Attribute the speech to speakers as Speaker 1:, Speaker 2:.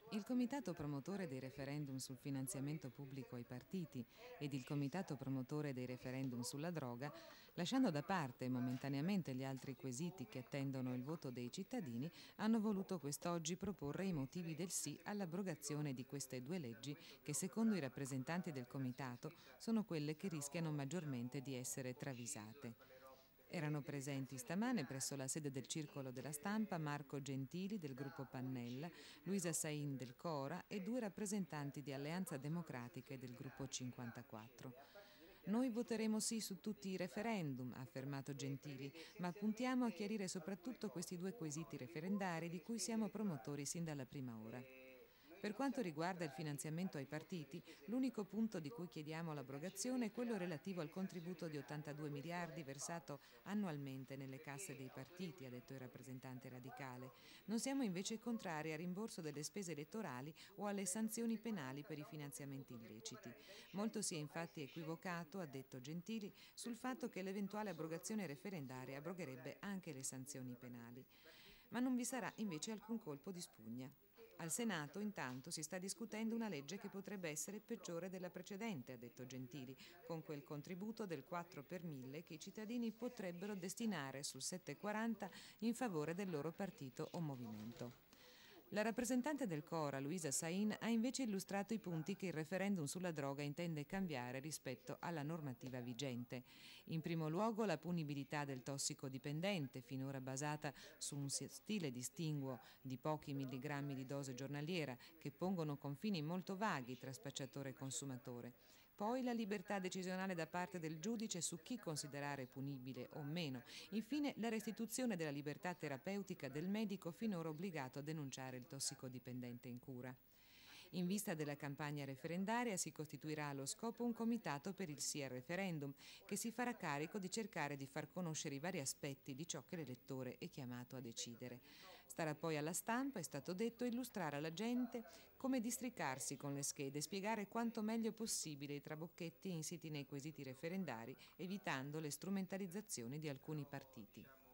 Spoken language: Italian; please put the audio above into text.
Speaker 1: Il Comitato promotore dei referendum sul finanziamento pubblico ai partiti ed il Comitato promotore dei referendum sulla droga, lasciando da parte momentaneamente gli altri quesiti che attendono il voto dei cittadini, hanno voluto quest'oggi proporre i motivi del sì all'abrogazione di queste due leggi che, secondo i rappresentanti del Comitato, sono quelle che rischiano maggiormente di essere travisate. Erano presenti stamane presso la sede del Circolo della Stampa Marco Gentili del gruppo Pannella, Luisa Sain del Cora e due rappresentanti di Alleanza Democratica e del gruppo 54. Noi voteremo sì su tutti i referendum, ha affermato Gentili, ma puntiamo a chiarire soprattutto questi due quesiti referendari di cui siamo promotori sin dalla prima ora. Per quanto riguarda il finanziamento ai partiti, l'unico punto di cui chiediamo l'abrogazione è quello relativo al contributo di 82 miliardi versato annualmente nelle casse dei partiti, ha detto il rappresentante radicale. Non siamo invece contrari al rimborso delle spese elettorali o alle sanzioni penali per i finanziamenti illeciti. Molto si è infatti equivocato, ha detto Gentili, sul fatto che l'eventuale abrogazione referendaria abrogherebbe anche le sanzioni penali. Ma non vi sarà invece alcun colpo di spugna. Al Senato, intanto, si sta discutendo una legge che potrebbe essere peggiore della precedente, ha detto Gentili, con quel contributo del 4 per 1000 che i cittadini potrebbero destinare sul 7,40 in favore del loro partito o movimento. La rappresentante del Cora, Luisa Sain, ha invece illustrato i punti che il referendum sulla droga intende cambiare rispetto alla normativa vigente. In primo luogo la punibilità del tossicodipendente, finora basata su un stile distinguo di pochi milligrammi di dose giornaliera, che pongono confini molto vaghi tra spacciatore e consumatore. Poi la libertà decisionale da parte del giudice su chi considerare punibile o meno. Infine la restituzione della libertà terapeutica del medico finora obbligato a denunciare il tossicodipendente in cura. In vista della campagna referendaria si costituirà allo scopo un comitato per il sì al referendum che si farà carico di cercare di far conoscere i vari aspetti di ciò che l'elettore è chiamato a decidere. Starà poi alla stampa, è stato detto, illustrare alla gente come districarsi con le schede e spiegare quanto meglio possibile i trabocchetti insiti nei quesiti referendari, evitando le strumentalizzazioni di alcuni partiti.